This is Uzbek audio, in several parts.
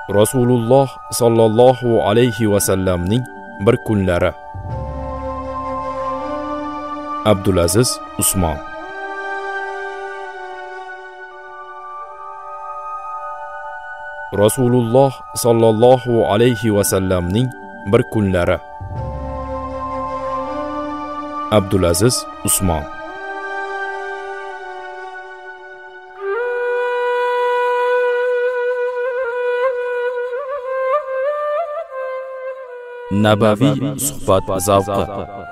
Rasululloh sallallohu alayhi va sallamning bir kunlari. Abdulaziz Usmon. Rasululloh sallallohu alayhi va sallamning bir kunlari. Abdulaziz Usmon. Nabaviy suhbat zavqi.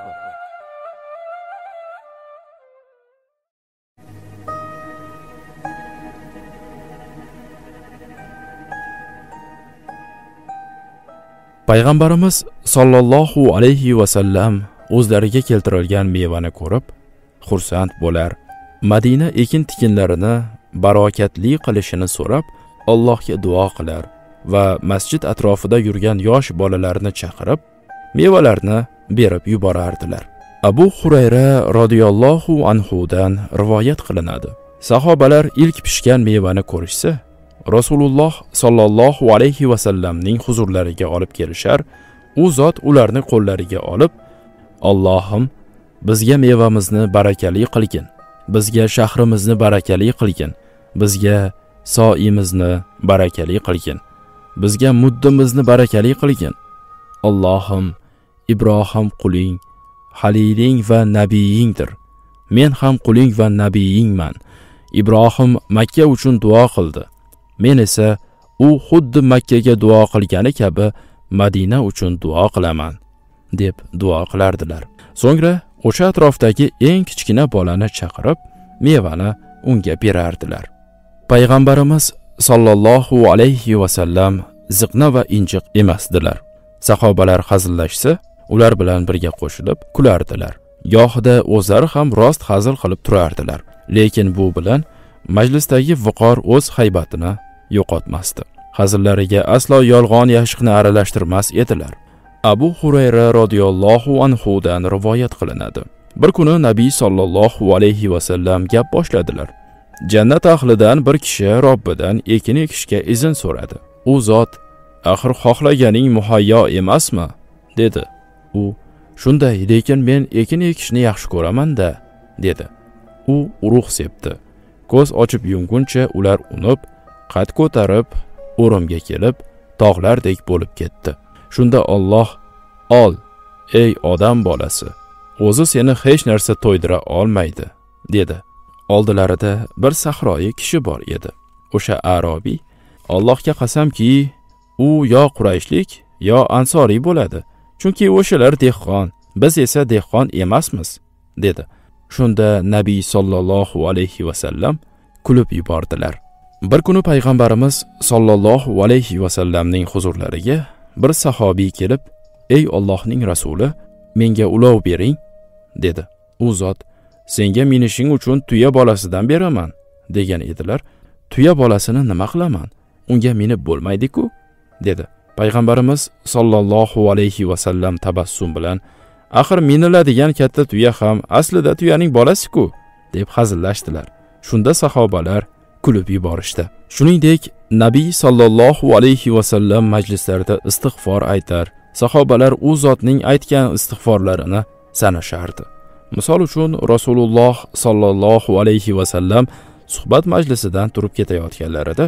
Payg'ambarimiz sallallohu alayhi va sallam o'zlariga keltirilgan mevani ko'rib xursand bo'lar. Madina ekin-tikinlarini barokatli qilishini so'rab Allohga duo qilar va masjid atrofida yurgan yosh bolalarni chaqirib mevalarni berib yuborardilar. Abu Hurayra radhiyallohu anhudan rivoyat qilinadi. Sahobalar ilk pishgan mevani ko'rishsa, Rasululloh sallallohu alayhi va sallamning huzurlariga olib kelishar. U zot ularni qo'llariga olib, "Allohim, bizga mevamizni barakali qilgin, bizga shahrimizni barakali qilgin, bizga soimizni barakali qilgin, bizga muddimizni barakali qilgin. Allohim, Ibrohim quling, haliling va nabiyingdir. Men ham quling va nabiyingman. Ibrohim Makka uchun duo qildi. Men esa u xuddi Makkaga duo qilgani kabi Madina uchun duo qilaman" deb duo qilardilar. So'ngra o'sha atrofdagi eng kichkina bolani chaqirib, mevani unga berardilar. Payg'ambarimiz sallallohu alayhi va sallam ziqna va injiq emasdilar. Sahobalar hazillashsa, ular bilan birga qo'shilib kulardilar. Gohida o'zlari ham rost hazil qilib turardilar. Lekin bu bilan majlisdagi viqor o'z haybatini yo'qotmasdi. Hazillariga aslo yolg'on yashiqni aralashtirmas edilar. Abu Hurayra radhiyallohu anhudan rivoyat qilinadi. Bir kuni Nabiy sallallohu alayhi va sallam gap boshladilar. Jannat ahlidan bir kishi Robbidan ekin ekishga izn so'radi. U zot, "Axir xohlaganing muhayyo emasmi?" dedi. U, "Shunday, lekin men ekin ekishni yaxshi ko'raman-da", dedi. U urug' sepdi. Ko'z ochib yumguncha ular unib, qad ko'tarib, o'rimga kelib, tog'lardek bo'lib ketdi. Shunda Alloh, "Ol, ey odam bolasi, o'zi seni hech narsa to'ydira olmaydi", dedi. Oldilarida bir sahroyi kishi bor edi. O'sha arobiy, "Allohga qasamki, u yo Qurayshlik, yo Ansoriy bo'ladi. Chunki o'shalar dehqon, biz esa dehqon emasmiz", dedi. Shunda Nabiy sallallohu alayhi va sallam kulib yubordilar. Bir kuni payg'ambarimiz sallallohu alayhi va sallamning huzurlariga bir sahobiy kelib, "Ey Allohning rasuli, menga ulov bering", dedi. U zot, "Senga minishing uchun tuya bolasidan beraman", degan edilar. "Tuya bolasini nima qilaman? Unga minib bo'lmaydi-ku", dedi. Payg'ambarimiz sallallohu alayhi va sallam tabassum bilan, "Axir miniladigan katta tuya ham aslida tuyaning bolasi-ku", deb hazillashdilar. Shunda sahobalar kulib yuborishdi. Shuningdek, Nabiy sallallohu alayhi va sallam majlislarda istig'for aytar. Sahobalar u zotning aytgan istig'forlarini sanashardi. Misol uchun Rasululloh sallallohu alayhi va sallam suhbat majlisidan turib ketayotganlarida,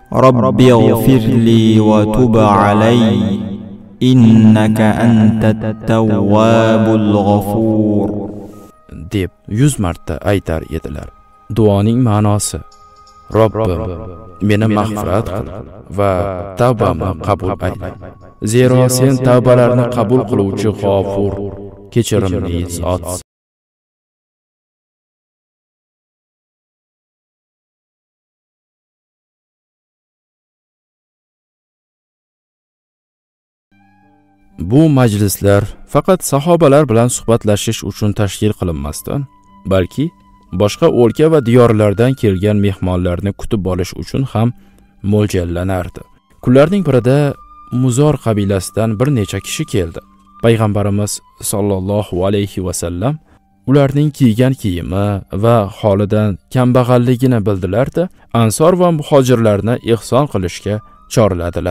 "Robbighfirli va tub alay, innaka antat tawwabul g'afur" deb 100 marta aytar edilar. Duoning ma'nosi: Robbim, meni mag'firat qil va tavbamni qabul ayla. Zero sen tavbalarni qabul qiluvchi g'afur, kechirimli zot. Bu majlislar faqat sahobalar bilan suhbatlashish uchun tashkil qilinmasdan, balki boshqa o'lka va diyorlardan kelgan mehmonlarni kutib olish uchun ham mo'ljallanardi. Kunlarning birida Muzor qabilasidan bir necha kishi keldi. Payg'ambarimiz sallallohu alayhi va sallam ularning kiygan kiyimi va holidan kambag'alligini bildilar-da, Ansor va muhojirlarni ihson qilishga chorladilar.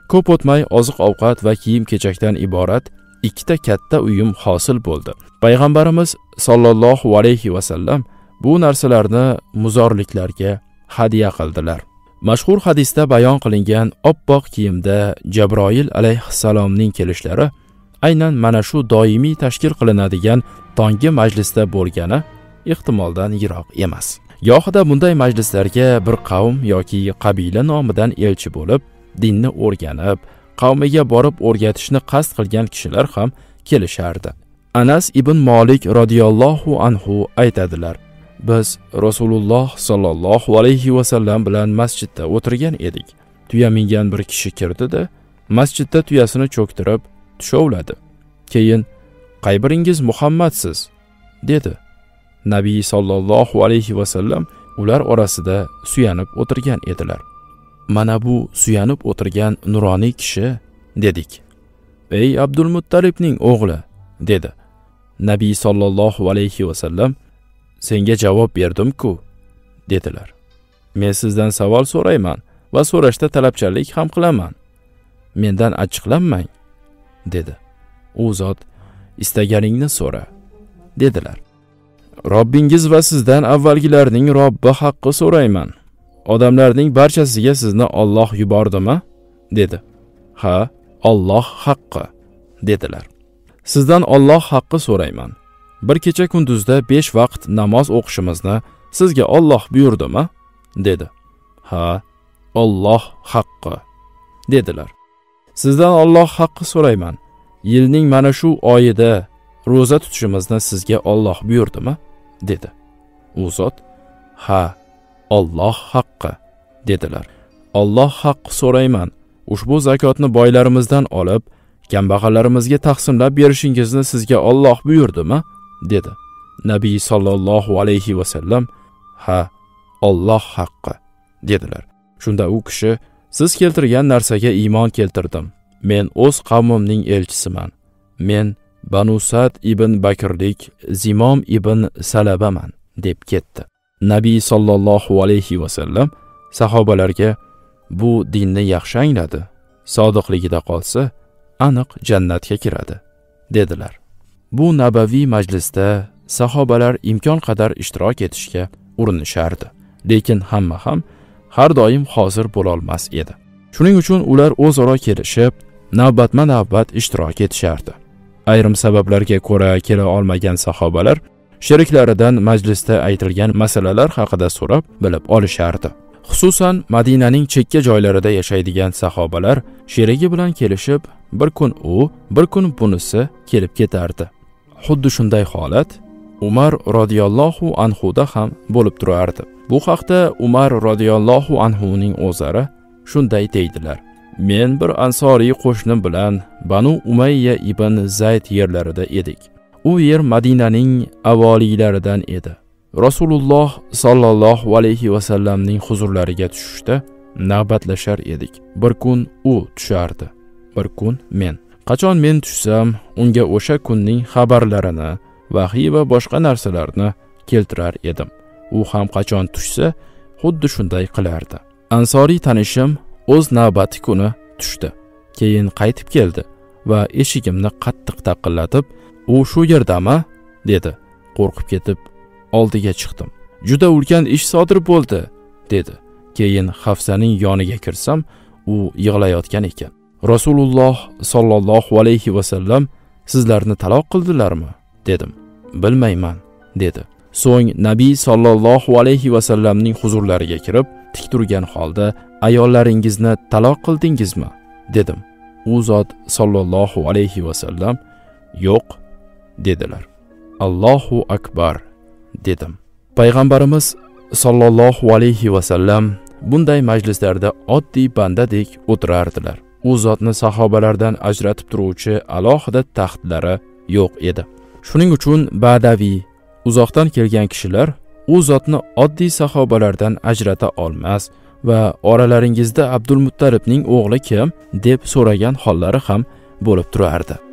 Ko'p o'tmay oziq-ovqat va kiyim-kechakdan iborat ikkita katta uyum hosil bo'ldi. Payg'ambarimiz sollallohu alayhi va sallam bu narsalarni muzorliklarga hadya qildilar. Mashhur hadisda bayon qilingan oppoq kiyimda Jabroil alayhissalomning kelishlari aynan mana shu doimiy tashkil qilinadigan tonggi majlisda bo'lgani ehtimoldan yiroq emas. Gohida bunday majlislarga bir qavm yoki qabila nomidan elchi bo'lib, dinni o'rganib, qavmiga borib o'rgatishni qasd qilgan kishilar ham kelishardi. Anas ibn Malik radhiyallohu anhu aytadilar: Biz Rasululloh sallallohu alayhi va sallam bilan masjidda o'tirgan edik. Tuya mingan bir kishi kirdi-da, masjidda tuyasini cho'ktirib tushovladi. Keyin "Qay biringiz Muhammadsiz?" dedi. Nabiy sallallohu alayhi va sallam ular orasida suyanib o'tirgan edilar. "Mana bu suyanib o'tirgan nuroniy kishi" dedik. "Ey Abdul Muttalibning o'g'li" dedi. Nabiy sallallohu alayhi va sallam "Senga javob berdim-ku" dedilar. "Men sizdan savol so'rayman va so'rashda talabchanlik ham qilaman. Mendan achchiqlanmang" dedi. U zot "Istaganingni so'ra" dedilar. "Robbingiz va sizdan avvalgilarning Robbi haqqi so'rayman. Odamlarning barchasiga sizni Alloh yubordimi?" dedi. "Ha, Alloh haqqi" dedilar. "Sizdan Alloh haqqi so'rayman. Bir kecha kunduzda 5 vaqt namoz o'qishimizni sizga Alloh buyurdimi?" dedi. "Ha, Alloh haqqi" dedilar. "Sizdan Alloh haqqi so'rayman. Yilning mana shu oyida roza tutishimizni sizga Alloh buyurdimi?" dedi. U zot "Ha, Alloh haqqi" dedilar. "Alloh haqqi so'rayman. Ushbu zakotni boylarimizdan olib, kambag'allarimizga taqsimlab berishingizni sizga Alloh buyurdimi?" dedi. Nabiy sallallohu alayhi va sallam "Ha, Alloh haqqi" dedilar. Shunda u kishi "Siz keltirgan narsaga iymon keltirdim. Men o'z qavmimning elchisiman. Men Banu Sad ibn Bakrlik Zimom ibn Salabaman" deb ketdi. Nabiy sallallohu alayhi va sallam sahobalarga "Bu dinni yaxshi angladi. Sodiqligida qolsa, aniq jannatga kiradi" dedilar. Bu nabaviy majlisda sahobalar imkon qadar ishtirok etishga urinishardi, lekin hamma ham har doim hozir bo'la olmas edi. Shuning uchun ular o'zaro kelishib, navbatma-navbat ishtirok etishardi. Ayrim sabablarga ko'ra kela olmagan sahobalar sheriklaridan majlisda aytilgan masalalar haqida so'rab bilib olishardi. Xususan Madinaning chekka joylarida yashaydigan sahobalar sherigi bilan kelishib, bir kun u, bir kun bunisi kelib ketardi. Xuddi shunday holat Umar radhiyallohu anhu da ham bo'lib turardi. Bu haqda Umar radhiyallohu anhuning o'zlari shunday deydilar: "Men bir ansoriy qo'shnim bilan Banu Umayya ibn Zayd yerlarida edik. U yer Madinaning avoliylaridan edi. Rasululloh sallallohu alayhi va sallamning huzurlariga tushishda navbatlashar edik. Bir kun u tushardi, bir kun men. Qachon men tushsam, unga o'sha kunning xabarlarini, vahiy va boshqa narsalarni keltirar edim. U ham qachon tushsa, xuddi shunday qilardi. Ansoriy tanishim o'z navbati kuni tushdi. Keyin qaytib keldi va eshigimni qattiq taqillatib, "U shu yerdami?" dedi. Qo'rqib ketib oldiga chiqdim. "Juda ulkan ish sodir bo'ldi" dedi. Keyin Hafsaning yoniga kirsam, u yig'layotgan ekan. "Rasululloh sallallohu alayhi va sallam sizlarni taloq qildilarmi?" dedim. "Bilmayman" dedi. So'ng Nabiy sallallohu alayhi va sallamning huzurlariga kirib, tik turgan holda "Ayollaringizni taloq qildingizmi?" dedim. U zot sallallohu alayhi va sallam "Yo'q" dedilar. "Allohu akbar" dedim. Payg'ambarimiz sallallohu alayhi va sallam bunday majlislarda oddiy bandadek o'tirardilar. U zotni sahobalardan ajratib turuvchi alohida taxtlari yo'q edi. Shuning uchun badaviy, uzoqdan kelgan kishilar u zotni oddiy sahobalardan ajrata olmas va oralaringizda Abdul Muttalibning o'g'li kim deb so'ragan hollari ham bo'lib turardi.